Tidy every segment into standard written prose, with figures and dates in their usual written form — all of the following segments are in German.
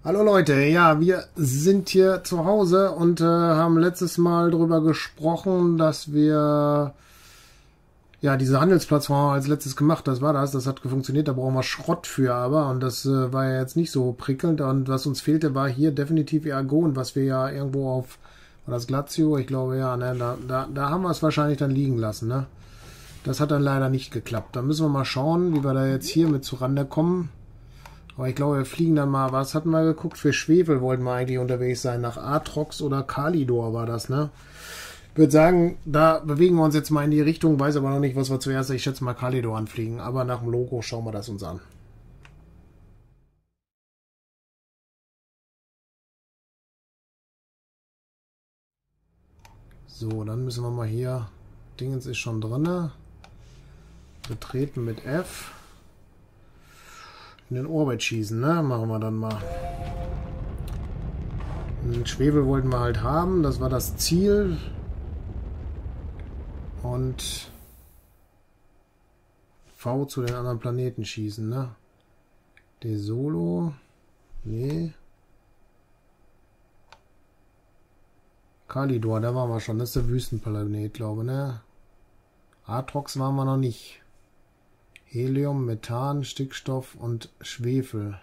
Hallo Leute, ja, wir sind hier zu Hause und haben letztes Mal darüber gesprochen, dass wir ja diese Handelsplattform als letztes gemacht. Das war das hat funktioniert, da brauchen wir Schrott für aber und das war ja jetzt nicht so prickelnd und was uns fehlte war hier definitiv Argon, was wir ja irgendwo auf, war das Glacio? Ich glaube ja, ne, da haben wir es wahrscheinlich dann liegen lassen, ne? Das hat dann leider nicht geklappt. Da müssen wir mal schauen, wie wir da jetzt hier mit zurande kommen. Aber ich glaube, wir fliegen dann mal, was hatten wir geguckt? Für Schwefel wollten wir eigentlich unterwegs sein. Nach Atrox oder Kalidor war das, ne? Ich würde sagen, da bewegen wir uns jetzt mal in die Richtung. Weiß aber noch nicht, was wir zuerst, ich schätze mal Kalidor anfliegen. Aber nach dem Logo schauen wir das uns an. So, dann müssen wir mal hier, Dingens ist schon drin. Betreten mit F. In den Orbit schießen, ne? Machen wir dann mal. Den Schwefel wollten wir halt haben, das war das Ziel. Und V zu den anderen Planeten schießen, ne? De Solo. Nee. Kalidor, da waren wir schon. Das ist der Wüstenplanet, glaube ich, ne? Atrox waren wir noch nicht. Helium, Methan, Stickstoff und Schwefel.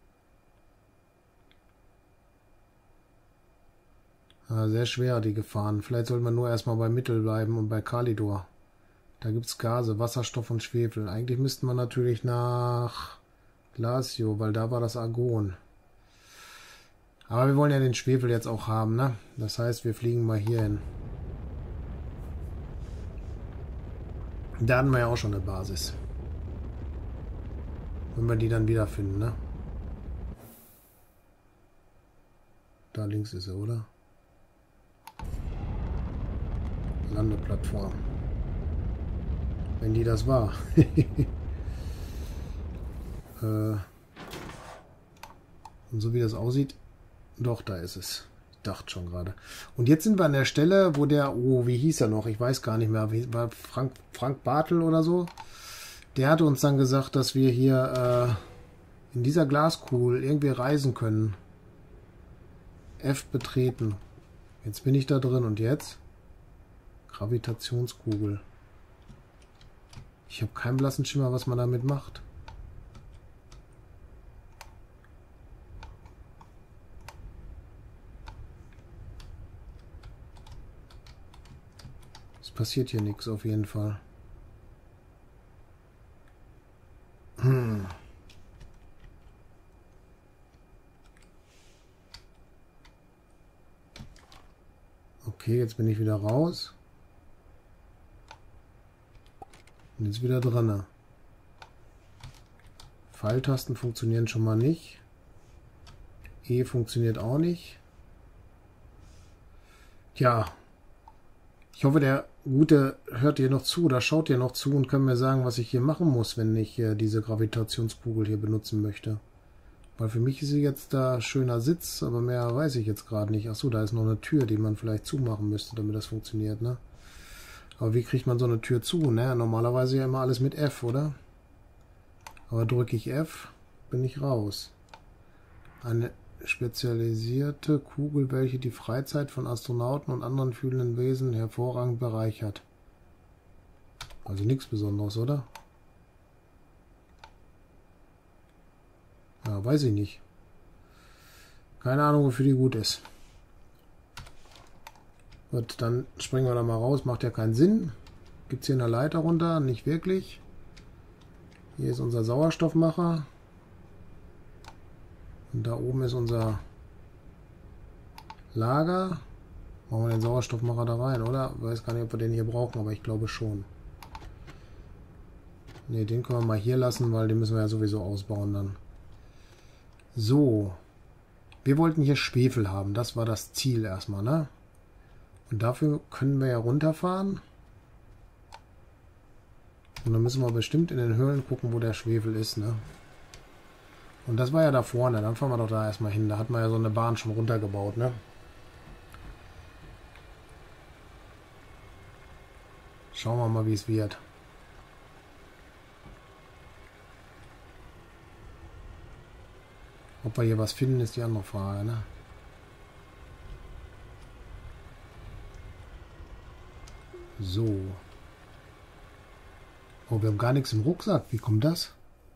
Ja, sehr schwer die Gefahren. Vielleicht sollte man nur erstmal bei Mittel bleiben und bei Kalidor. Da gibt es Gase, Wasserstoff und Schwefel. Eigentlich müssten wir natürlich nach Glacio, weil da war das Argon. Aber wir wollen ja den Schwefel jetzt auch haben, ne? Das heißt, wir fliegen mal hier hin. Da hatten wir ja auch schon eine Basis. Wenn wir die dann wiederfinden, ne? Da links ist sie, oder? Landeplattform. Wenn die das war. Und so wie das aussieht, doch, da ist es. Ich dachte schon gerade. Und jetzt sind wir an der Stelle, wo der, oh, wie hieß er noch? Ich weiß gar nicht mehr. Wie, war Frank Bartel oder so? Der hatte uns dann gesagt, dass wir hier in dieser Glaskugel irgendwie reisen können. F betreten. Jetzt bin ich da drin. Und jetzt? Gravitationskugel. Ich habe keinen blassen Schimmer, was man damit macht. Es passiert hier nichts auf jeden Fall. Okay, jetzt bin ich wieder raus. Und jetzt wieder dran. Pfeiltasten funktionieren schon mal nicht. E funktioniert auch nicht. Tja. Ich hoffe, der Gute hört hier noch zu oder schaut hier noch zu und kann mir sagen, was ich hier machen muss, wenn ich diese Gravitationskugel hier benutzen möchte. Weil für mich ist sie jetzt da schöner Sitz, aber mehr weiß ich jetzt gerade nicht. Achso, da ist noch eine Tür, die man vielleicht zumachen müsste, damit das funktioniert, ne? Aber wie kriegt man so eine Tür zu, ne? Normalerweise ja immer alles mit F, oder? Aber drücke ich F, bin ich raus. Eine spezialisierte Kugel, welche die Freizeit von Astronauten und anderen fühlenden Wesen hervorragend bereichert. Also nichts Besonderes, oder? Ja, weiß ich nicht. Keine Ahnung, wofür die gut ist. Gut, dann springen wir da mal raus. Macht ja keinen Sinn. Gibt es hier eine Leiter runter? Nicht wirklich. Hier ist unser Sauerstoffmacher. Und da oben ist unser Lager. Machen wir den Sauerstoffmacher da rein, oder? Ich weiß gar nicht, ob wir den hier brauchen, aber ich glaube schon. Ne, den können wir mal hier lassen, weil den müssen wir ja sowieso ausbauen dann. So. Wir wollten hier Schwefel haben. Das war das Ziel erstmal, ne? Und dafür können wir ja runterfahren. Und dann müssen wir bestimmt in den Höhlen gucken, wo der Schwefel ist, ne? Und das war ja da vorne. Dann fahren wir doch da erstmal hin. Da hat man ja so eine Bahn schon runtergebaut, ne? Schauen wir mal, wie es wird. Ob wir hier was finden, ist die andere Frage, ne? So. Oh, wir haben gar nichts im Rucksack. Wie kommt das?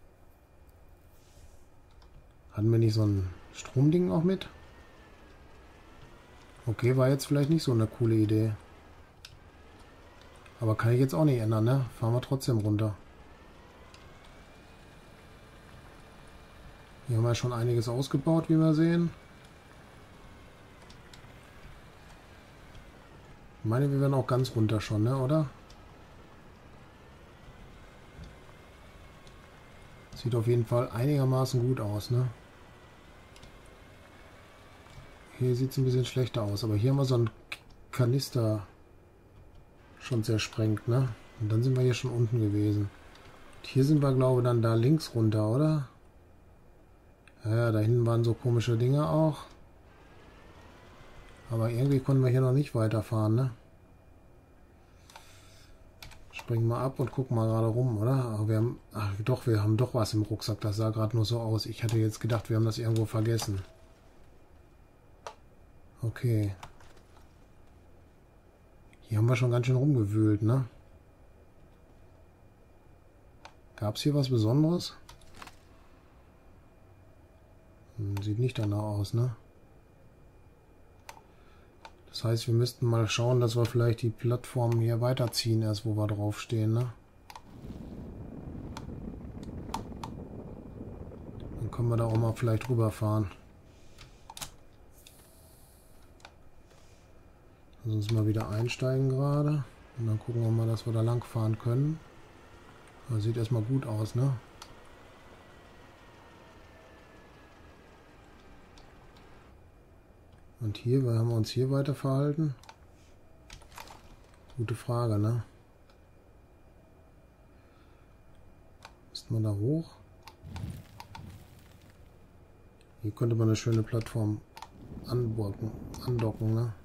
Hatten wir nicht so ein Stromding auch mit? Okay, war jetzt vielleicht nicht so eine coole Idee. Aber kann ich jetzt auch nicht ändern, ne? Fahren wir trotzdem runter. Hier haben wir schon einiges ausgebaut, wie wir sehen. Ich meine, wir werden auch ganz runter schon, ne, oder? Sieht auf jeden Fall einigermaßen gut aus, ne? Hier sieht es ein bisschen schlechter aus, aber hier haben wir so einen Kanister schon zersprengt, ne? Und dann sind wir hier schon unten gewesen. Und hier sind wir, glaube ich, dann da links runter, oder? Ja, da hinten waren so komische Dinge auch. Aber irgendwie konnten wir hier noch nicht weiterfahren, ne? Springen wir ab und gucken mal gerade rum, oder? Aber wir haben, ach doch, wir haben doch was im Rucksack. Das sah gerade nur so aus. Ich hatte jetzt gedacht, wir haben das irgendwo vergessen. Okay. Hier haben wir schon ganz schön rumgewühlt, ne? Gab es hier was Besonderes? Sieht nicht danach aus, ne? Das heißt, wir müssten mal schauen, dass wir vielleicht die Plattformen hier weiterziehen, erst wo wir draufstehen, ne? Dann können wir da auch mal vielleicht rüberfahren. Lass uns mal wieder einsteigen gerade. Und dann gucken wir mal, dass wir da lang fahren können. Das sieht erstmal gut aus, ne? Und hier, wie haben wir uns hier weiter verhalten? Gute Frage, ne? Ist man da hoch? Hier könnte man eine schöne Plattform andocken, ne?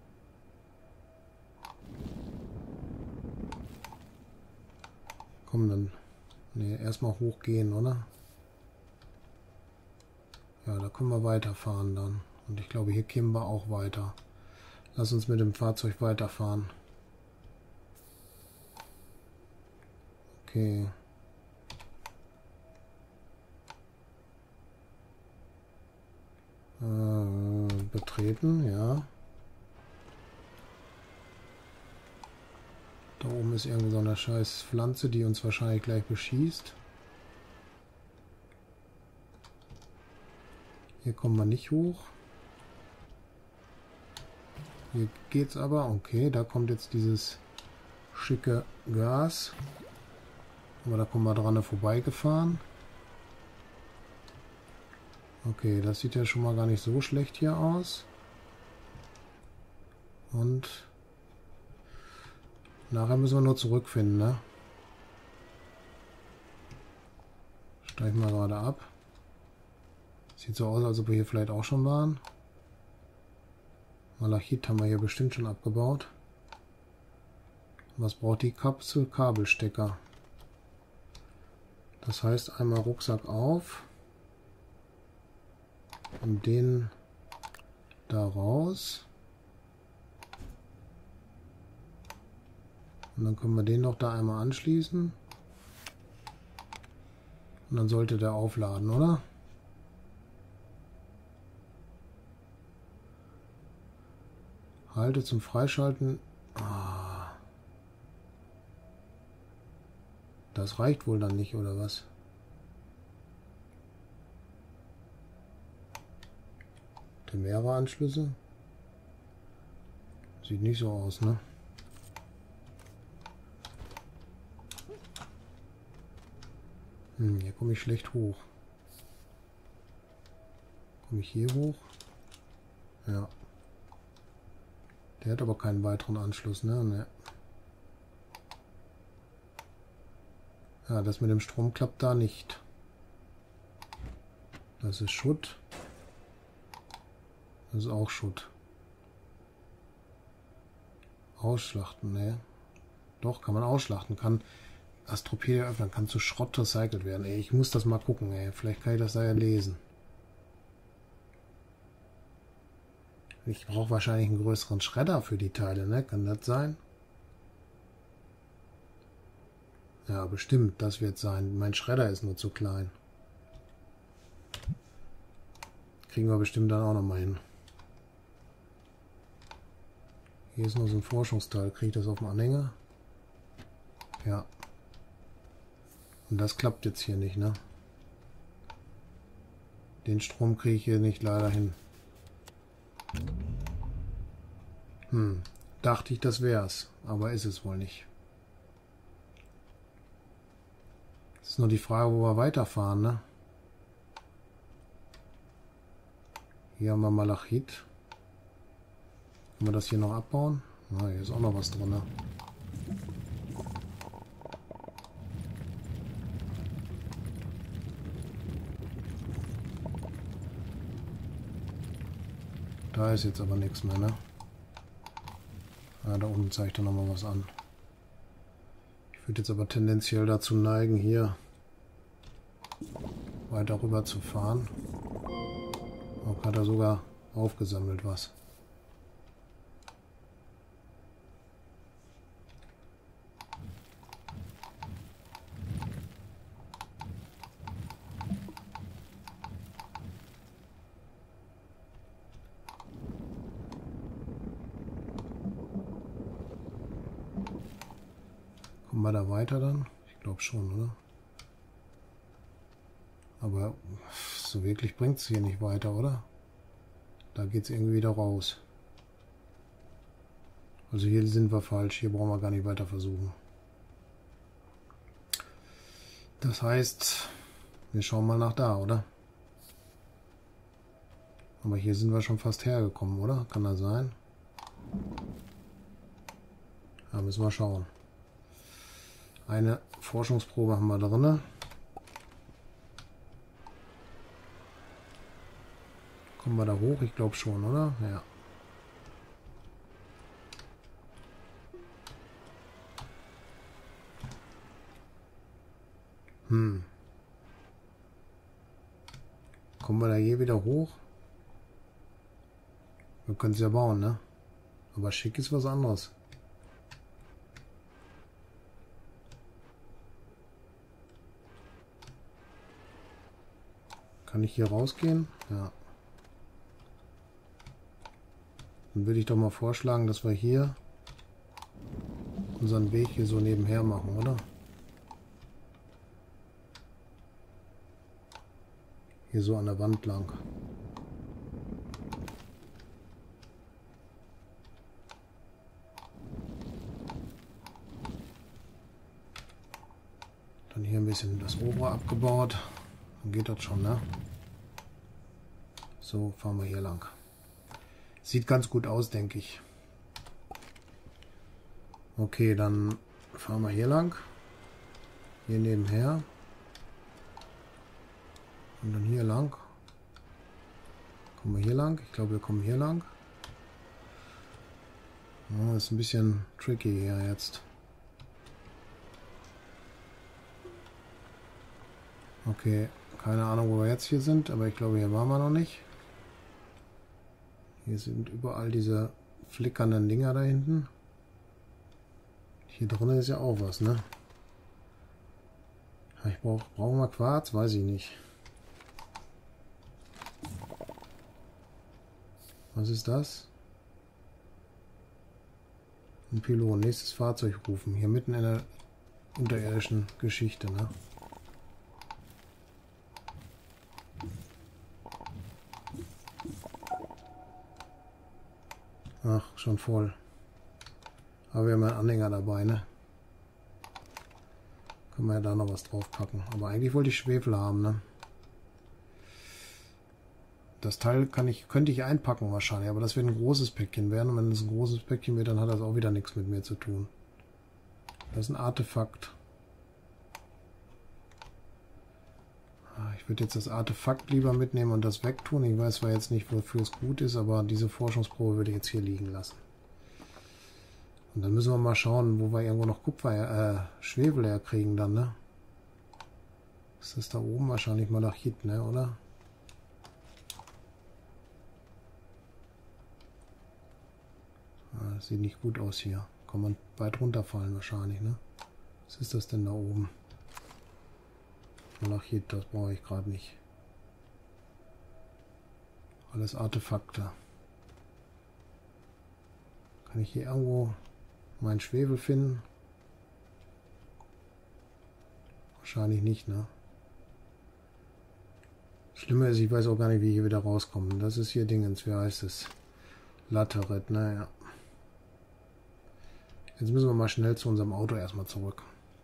Komm dann. Ne, erstmal hochgehen, oder? Ja, da können wir weiterfahren dann. Und ich glaube, hier kämen wir auch weiter. Lass uns mit dem Fahrzeug weiterfahren. Okay. Betreten, ja. Da oben ist irgend so eine scheiß Pflanze, die uns wahrscheinlich gleich beschießt. Hier kommen wir nicht hoch. Hier geht's aber. Okay, da kommt jetzt dieses schicke Gas. Aber da kommen wir dran vorbeigefahren. Okay, das sieht ja schon mal gar nicht so schlecht hier aus. Und nachher müssen wir nur zurückfinden, ne? Steigen wir gerade ab. Sieht so aus, als ob wir hier vielleicht auch schon waren. Malachit haben wir hier bestimmt schon abgebaut. Was braucht die Kapsel? Kabelstecker. Das heißt, einmal Rucksack auf. Und den da raus. Und dann können wir den noch da einmal anschließen. Und dann sollte der aufladen, oder? Halte zum Freischalten. Ah. Das reicht wohl dann nicht, oder was? Mehrere Anschlüsse. Sieht nicht so aus, ne? Hier komme ich schlecht hoch. Komme ich hier hoch? Ja. Der hat aber keinen weiteren Anschluss, ne? Ne. Ja, das mit dem Strom klappt da nicht. Das ist Schutt. Das ist auch Schutt. Ausschlachten, ne? Doch, kann man ausschlachten. Kann Astropedia öffnen, kann zu Schrott recycelt werden. Ey, ich muss das mal gucken, ey. Vielleicht kann ich das da ja lesen. Ich brauche wahrscheinlich einen größeren Schredder für die Teile, ne? Kann das sein? Ja, bestimmt, das wird sein. Mein Schredder ist nur zu klein. Kriegen wir bestimmt dann auch nochmal hin. Hier ist noch so ein Forschungsteil. Kriege ich das auf dem Anhänger? Ja. Und das klappt jetzt hier nicht, ne? Den Strom kriege ich hier nicht leider hin. Dachte ich, das wär's. Aber ist es wohl nicht. Es ist nur die Frage, wo wir weiterfahren, ne? Hier haben wir Malachit. Können wir das hier noch abbauen? Na, hier ist auch noch was drin, ne? Da ist jetzt aber nichts mehr, ne? Ah, da unten zeigt er nochmal was an. Ich würde jetzt aber tendenziell dazu neigen, hier weiter rüber zu fahren. Auch hat er sogar aufgesammelt was. Kommen wir da weiter dann? Ich glaube schon, oder? Aber so wirklich bringt es hier nicht weiter, oder? Da geht es irgendwie wieder raus. Also hier sind wir falsch. Hier brauchen wir gar nicht weiter versuchen. Das heißt, wir schauen mal nach da, oder? Aber hier sind wir schon fast hergekommen, oder? Kann das sein? Da müssen wir schauen. Eine Forschungsprobe haben wir drin. Kommen wir da hoch? Ich glaube schon, oder? Ja. Kommen wir da je wieder hoch? Wir können es ja bauen, ne? Aber schick ist was anderes. Kann ich hier rausgehen? Ja. Dann würde ich doch mal vorschlagen, dass wir hier unseren Weg hier so nebenher machen, oder? Hier so an der Wand lang. Dann hier ein bisschen das obere abgebaut. Dann geht das schon, ne? So, fahren wir hier lang. Sieht ganz gut aus, denke ich. Okay, dann fahren wir hier lang. Hier nebenher. Und dann hier lang. Kommen wir hier lang? Ich glaube, wir kommen hier lang. Ja, ist ein bisschen tricky hier jetzt. Okay, keine Ahnung, wo wir jetzt hier sind, aber ich glaube, hier waren wir noch nicht. Hier sind überall diese flickernden Dinger da hinten. Hier drin ist ja auch was, ne? Ich brauchen wir Quarz? Weiß ich nicht. Was ist das? Ein Pylon. Nächstes Fahrzeug rufen. Hier mitten in der unterirdischen Geschichte, ne? Ach, schon voll. Aber wir haben einen Anhänger dabei, ne? Können wir ja da noch was drauf packen. Aber eigentlich wollte ich Schwefel haben, ne? Das Teil könnte ich einpacken wahrscheinlich, aber das wird ein großes Päckchen werden. Und wenn es ein großes Päckchen wird, dann hat das auch wieder nichts mit mir zu tun. Das ist ein Artefakt. Ich würde jetzt das Artefakt lieber mitnehmen und das wegtun. Ich weiß zwar jetzt nicht, wofür es gut ist, aber diese Forschungsprobe würde ich jetzt hier liegen lassen. Und dann müssen wir mal schauen, wo wir irgendwo noch Schwefel herkriegen dann, ne? Ist das da oben wahrscheinlich Malachit, ne, oder? Das sieht nicht gut aus hier. Kann man weit runterfallen wahrscheinlich, ne? Was ist das denn da oben? Malachit, das brauche ich gerade nicht. Alles Artefakte. Kann ich hier irgendwo meinen Schwefel finden? Wahrscheinlich nicht, ne? Schlimmer ist, ich weiß auch gar nicht, wie ich hier wieder rauskomme. Das ist hier Dingens, wie heißt es? Lateret, naja. Jetzt müssen wir mal schnell zu unserem Auto erstmal zurück.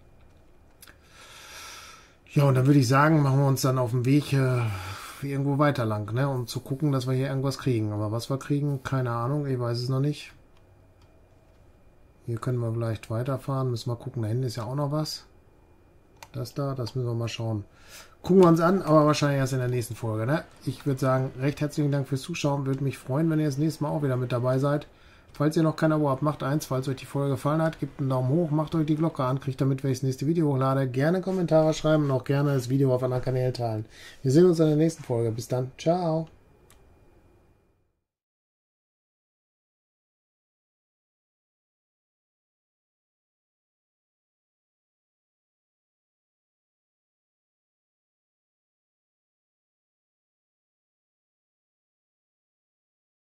Ja, und dann würde ich sagen, machen wir uns dann auf dem Weg irgendwo weiter lang, ne? Um zu gucken, dass wir hier irgendwas kriegen. Aber was wir kriegen, keine Ahnung, ich weiß es noch nicht. Hier können wir vielleicht weiterfahren, müssen wir gucken, da hinten ist ja auch noch was. Das da, das müssen wir mal schauen. Gucken wir uns an, aber wahrscheinlich erst in der nächsten Folge, ne? Ich würde sagen, recht herzlichen Dank fürs Zuschauen. Würde mich freuen, wenn ihr das nächste Mal auch wieder mit dabei seid. Falls ihr noch kein Abo habt, macht eins. Falls euch die Folge gefallen hat, gebt einen Daumen hoch, macht euch die Glocke an, kriegt damit, wenn ich das nächste Video hochlade. Gerne Kommentare schreiben und auch gerne das Video auf anderen Kanälen teilen. Wir sehen uns in der nächsten Folge. Bis dann. Ciao.